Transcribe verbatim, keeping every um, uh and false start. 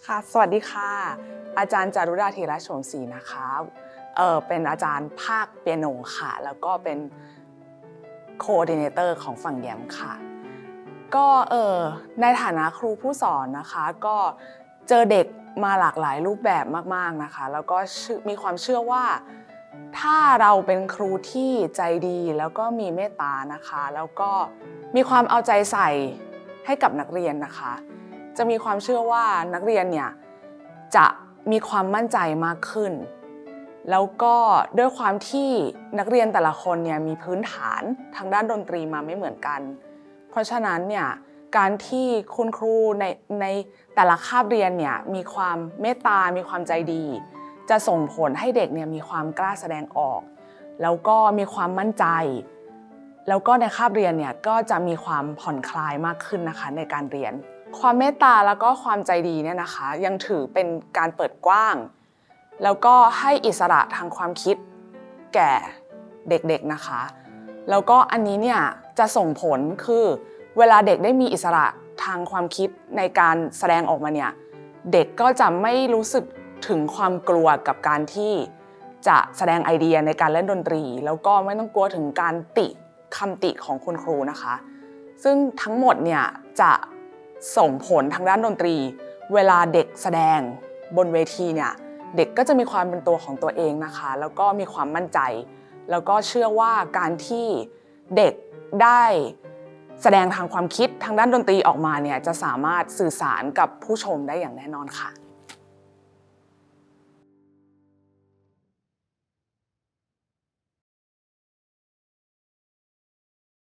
ค่ะสวัสดีค่ะอาจารย์จารุดาธีรโฉมศรีนะคะเออเป็นอาจารย์ภาคเปียโนค่ะแล้วก็เป็นโคออร์ดิเนเตอร์ของฝั่งแยมค่ะก็เออในฐานะครูผู้สอนนะคะก็เจอเด็กมาหลากหลายรูปแบบมากๆนะคะแล้วก็มีความเชื่อว่าถ้าเราเป็นครูที่ใจดีแล้วก็มีเมตตานะคะแล้วก็มีความเอาใจใส่ให้กับนักเรียนนะคะจะมีความเชื่อว่านักเรียนเนี่ยจะมีความมั่นใจมากขึ้นแล้วก็ด้วยความที่นักเรียนแต่ละคนเนี่ยมีพื้นฐานทางด้านดนตรีมาไม่เหมือนกันเพราะฉะนั้นเนี่ยการที่คุณครูในในแต่ละคาบเรียนเนี่ยมีความเมตตามีความใจดีจะส่งผลให้เด็กเนี่ยมีความกล้าแสดงออกแล้วก็มีความมั่นใจแล้วก็ในคาบเรียนเนี่ยก็จะมีความผ่อนคลายมากขึ้นนะคะในการเรียนความเมตตาแล้วก็ความใจดีเนี่ยนะคะยังถือเป็นการเปิดกว้างแล้วก็ให้อิสระทางความคิดแก่เด็กๆนะคะแล้วก็อันนี้เนี่ยจะส่งผลคือเวลาเด็กได้มีอิสระทางความคิดในการแสดงออกมาเนี่ยเด็กก็จะไม่รู้สึกถึงความกลัวกับการที่จะแสดงไอเดียในการเล่นดนตรีแล้วก็ไม่ต้องกลัวถึงการติคำติของคุณครูนะคะซึ่งทั้งหมดเนี่ยจะส่งผลทางด้านดนตรีเวลาเด็กแสดงบนเวทีเนี่ยเด็กก็จะมีความเป็นตัวของตัวเองนะคะแล้วก็มีความมั่นใจแล้วก็เชื่อว่าการที่เด็กได้แสดงทางความคิดทางด้านดนตรีออกมาเนี่ยจะสามารถสื่อสารกับผู้ชมได้อย่างแน่นอนค่ะ